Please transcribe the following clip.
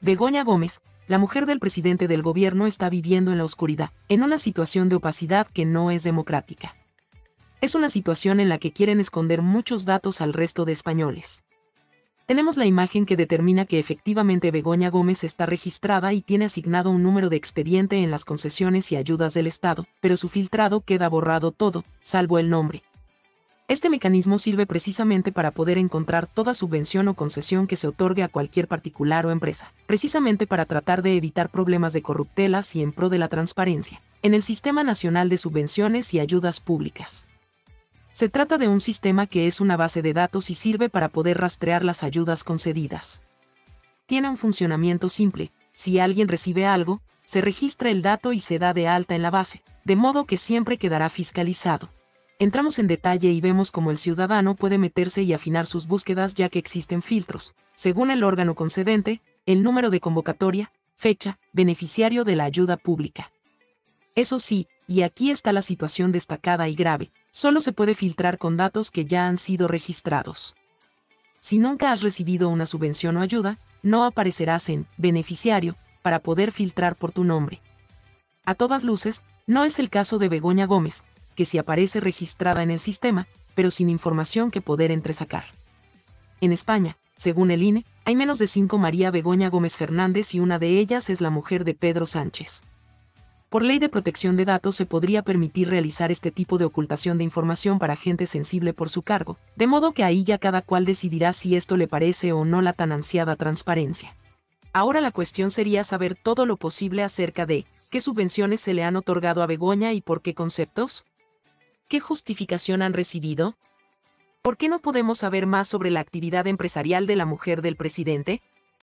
Begoña Gómez, la mujer del presidente del gobierno, está viviendo en la oscuridad, en una situación de opacidad que no es democrática. Es una situación en la que quieren esconder muchos datos al resto de españoles. Tenemos la imagen que determina que efectivamente Begoña Gómez está registrada y tiene asignado un número de expediente en las concesiones y ayudas del Estado, pero su filtrado queda borrado todo, salvo el nombre. Este mecanismo sirve precisamente para poder encontrar toda subvención o concesión que se otorgue a cualquier particular o empresa, precisamente para tratar de evitar problemas de corruptelas y en pro de la transparencia, en el Sistema Nacional de Subvenciones y Ayudas Públicas. Se trata de un sistema que es una base de datos y sirve para poder rastrear las ayudas concedidas. Tiene un funcionamiento simple: si alguien recibe algo, se registra el dato y se da de alta en la base, de modo que siempre quedará fiscalizado. Entramos en detalle y vemos cómo el ciudadano puede meterse y afinar sus búsquedas, ya que existen filtros, según el órgano concedente, el número de convocatoria, fecha, beneficiario de la ayuda pública. Eso sí, y aquí está la situación destacada y grave, solo se puede filtrar con datos que ya han sido registrados. Si nunca has recibido una subvención o ayuda, no aparecerás en beneficiario para poder filtrar por tu nombre. A todas luces, no es el caso de Begoña Gómez, que sí aparece registrada en el sistema, pero sin información que poder entresacar. En España, según el INE, hay menos de 5 María Begoña Gómez Fernández y una de ellas es la mujer de Pedro Sánchez. Por ley de protección de datos se podría permitir realizar este tipo de ocultación de información para gente sensible por su cargo, de modo que ahí ya cada cual decidirá si esto le parece o no la tan ansiada transparencia. Ahora la cuestión sería saber todo lo posible acerca de qué subvenciones se le han otorgado a Begoña y por qué conceptos. ¿Qué justificación han recibido? ¿Por qué no podemos saber más sobre la actividad empresarial de la mujer del presidente?